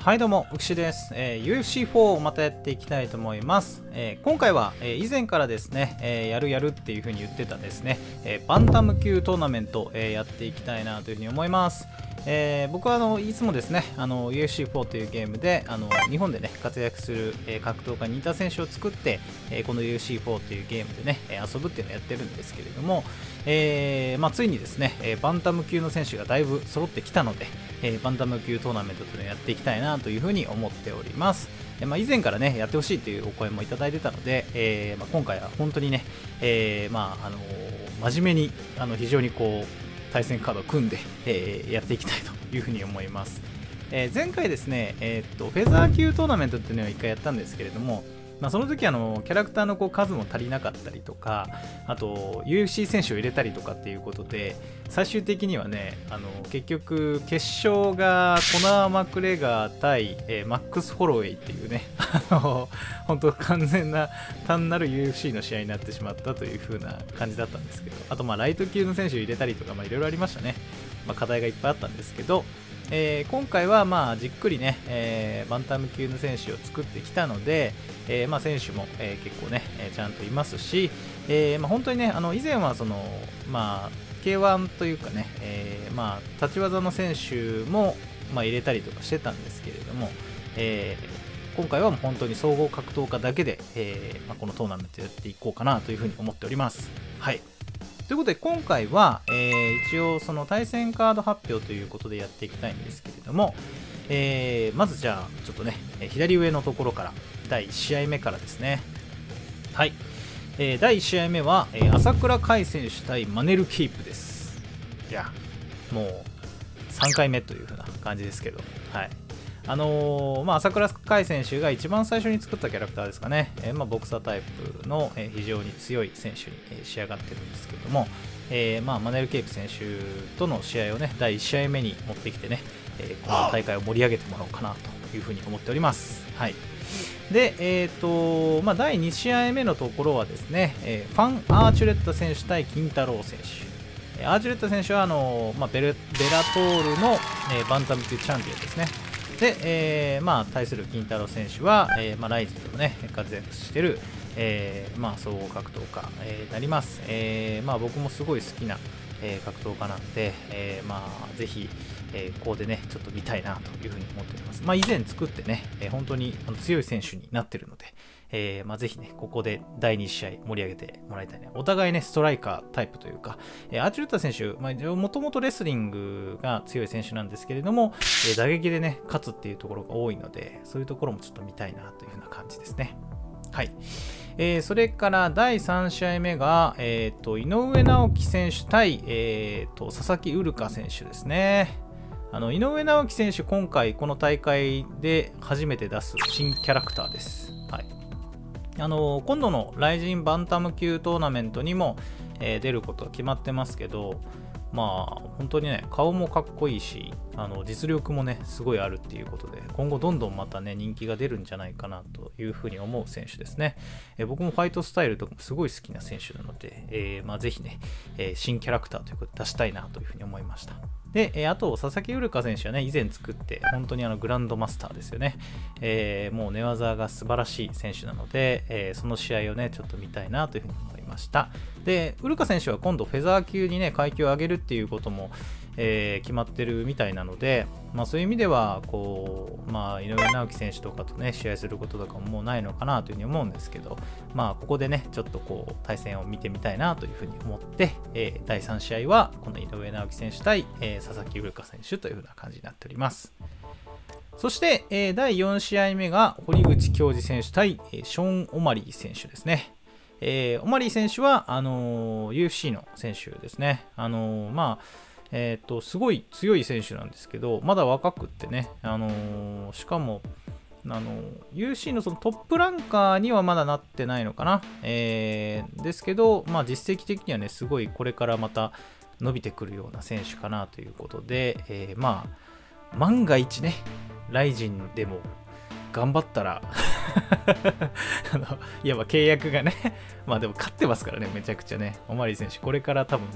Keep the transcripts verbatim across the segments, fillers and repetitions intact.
はいどうも、うきしです、えー、ユーエフシーフォー をまたやっていきたいと思います。えー、今回は、えー、以前からですね、えー、やるやるっていう風に言ってたですね、えー、バンタム級トーナメント、えー、やっていきたいなという風に思います。えー、僕はあのいつもですね、あの ユーエフシーフォー というゲームであの日本でね活躍する、えー、格闘家に似た選手を作って、えー、この ユーエフシーフォー というゲームでね遊ぶっていうのをやってるんですけれども、えーまあ、ついにですね、えー、バンタム級の選手がだいぶ揃ってきたので、えー、バンタム級トーナメントというのをやっていきたいなというふうに思っております。えーまあ、以前からねやってほしいというお声もいただいてたので、えーまあ、今回は本当にね、えーまああのー、真面目にあの非常にこう対戦カードを組んで、えー、やっていきたいというふうに思います。えー、前回ですね、えー、っとフェザー級トーナメントっていうのをいっかいやったんですけれども、まあ、その時あのキャラクターのこう数も足りなかったりとか、あと ユーエフシー 選手を入れたりとかっていうことで、最終的にはねあの結局決勝がコナー・マクレガー対、えー、マックス・ホロウェイっていうねあの本当完全な単なる ユーエフシー の試合になってしまったという風な感じだったんですけど、あとまあライト級の選手を入れたりとかいろいろありましたね。まあ、課題がいっぱいあったんですけど、えー、今回はまあじっくりね、えー、バンタム級の選手を作ってきたので、えーまあ、選手も、えー、結構ね、えー、ちゃんといますし、えーまあ、本当にねあの以前はその、まあ、ケーワン というかね、えーまあ、立ち技の選手も、まあ、入れたりとかしてたんですけれども、えー、今回はもう本当に総合格闘家だけで、えーまあ、このトーナメントやっていこうかなというふうに思っております。はい。ということで今回は、えー、一応その対戦カード発表ということでやっていきたいんですけれども、えー、まずじゃあちょっとね左上のところからだいいち試合目からですね。はい、えー、だいいち試合目は、えー、朝倉海選手対マネルキープです。いやもうさんかいめという風な感じですけど、はい、あのーまあ、朝倉海選手が一番最初に作ったキャラクターですかね、えーまあ、ボクサータイプの、えー、非常に強い選手に、えー、仕上がってるんですけども、えーまあ、マネル・ケープ選手との試合をねだいいち試合目に持ってきてね、えー、この大会を盛り上げてもらおうかなというふうに思っております。はい、で、えーとまあ、だいに試合目のところはですね、えー、ファン・アーチュレッタ選手対金太郎選手。アーチュレッタ選手はあのーまあ、ベルベラトールの、えー、バンタム級チャンピオンですね。で、えーまあ、対する金太郎選手は、えーまあ、ライジンでもね活躍している、えーまあ、総合格闘家に、えー、なります。えーまあ、僕もすごい好きな、えー、格闘家なんで、えーまあ、ぜひ、えー、ここでねちょっと見たいなというふうに思っております。まあ、以前作ってね、えー、本当にあの強い選手になってるので、えーまあ、ぜひねここでだいに試合盛り上げてもらいたいね。お互いねストライカータイプというか、えー、アーチュルッタ選手、まあ、もともとレスリングが強い選手なんですけれども、えー、打撃でね勝つっていうところが多いので、そういうところもちょっと見たいなというふうな感じですね。はい、えー、それからだいさん試合目が、えー、と井上直樹選手対、えー、と佐々木うるか選手ですね。あの井上直樹選手、今回この大会で初めて出す新キャラクターです。はい、あの今度のライジンバンタム級トーナメントにも、えー、出ることが決まってますけど、まあ本当にね顔もかっこいいし、あの実力もねすごいあるっていうことで、今後どんどんまたね人気が出るんじゃないかなというふうに思う選手ですね。えー、僕もファイトスタイルとかもすごい好きな選手なので、えーまあ、ぜひね、えー、新キャラクターということで出したいなというふうに思いました。で、えー、あと佐々木うるか選手はね以前作って本当にあのグランドマスターですよね。えー、もう寝技が素晴らしい選手なので、えー、その試合をねちょっと見たいなというふうに思いました。で、ウルカ選手は今度フェザー級にね階級を上げるっていうことも、えー、決まってるみたいなので、まあ、そういう意味ではこう、まあ、井上直樹選手とかとね試合することとかももうないのかなというふうに思うんですけど、まあここでねちょっとこう対戦を見てみたいなというふうに思って、えー、だいさん試合はこの井上直樹選手対、えー、佐々木うるか選手というふうな感じになっております。そして、えー、だいよん試合目が堀口恭司選手対、えー、ショーン・オマリー選手ですね。えー、オマリー選手はあのー、ユーエフシー の選手ですね。あのー、まあえー、とすごい強い選手なんですけど、まだ若くってね、あのー、しかもあの ユーエフシー のそのトップランカーにはまだなってないのかな、えー、ですけど、まあ、実績的にはねすごいこれからまた伸びてくるような選手かなということで、えー、まあ万が一ねライジンでも頑張ったらあのいやまあ契約がねまあでも勝ってますからね、めちゃくちゃね。オマリー選手これから多分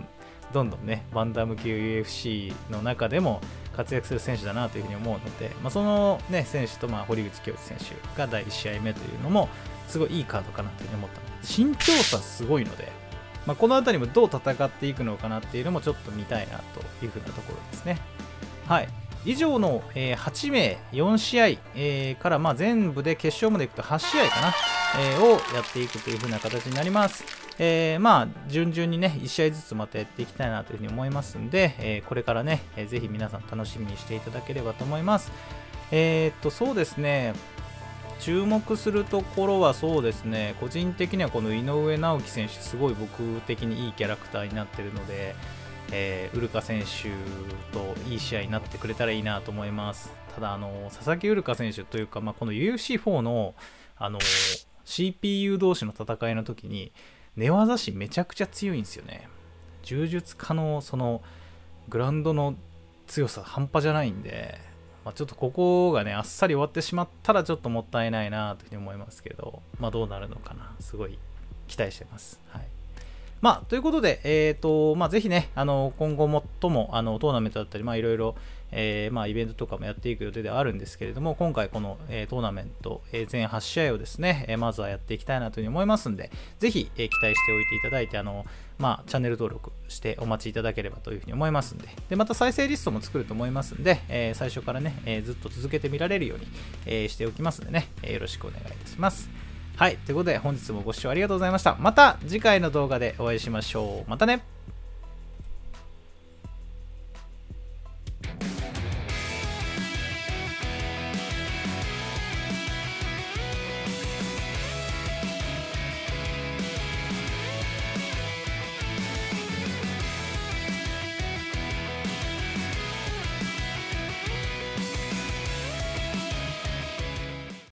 どんどんねバンタム級 ユーエフシー の中でも活躍する選手だなというふうに思うので、まあ、その、ね、選手とまあ堀口恭司選手がだいいち試合目というのもすごいいいカードかなというふうに思ったので、身長差すごいので、まあ、この辺りもどう戦っていくのかなっていうのもちょっと見たいなというふうなところですね。はい、以上の、えー、はちめいよん試合、えー、からまあ全部で決勝までいくとはち試合かな、えー、をやっていくというふうな形になります。えー、まあ順々にねいち試合ずつまたやっていきたいなというふうに思いますんで、えー、これからね、えー、ぜひ皆さん楽しみにしていただければと思います。えー、っとそうですね、注目するところはそうですね、個人的にはこの井上直樹選手すごい僕的にいいキャラクターになってるので、えー、ウルカ選手といい試合になってくれたらいいなと思います。ただあの佐々木ウルカ選手というか、まあ、この ユーエフシーフォー の, あの シーピーユー 同士の戦いの時に寝技師めちゃくちゃ強いんですよね。柔術家のそのグラウンドの強さ半端じゃないんで、まあ、ちょっとここがねあっさり終わってしまったらちょっともったいないなというふうに思いますけど、まあどうなるのかな、すごい期待してます。はい、まあということで、えーとまあ、ぜひねあの今後もともあのトーナメントだったり、まあいろいろえーまあ、イベントとかもやっていく予定ではあるんですけれども、今回この、えー、トーナメント、えー、全はち試合をですね、えー、まずはやっていきたいなというふうに思いますんで、ぜひ、えー、期待しておいていただいて、あのまあ、チャンネル登録してお待ちいただければというふうに思いますんで、でまた再生リストも作ると思いますんで、えー、最初からね、えー、ずっと続けて見られるように、えー、しておきますんでね、えー、よろしくお願いいたします。はい、ということで本日もご視聴ありがとうございました。また次回の動画でお会いしましょう。またね。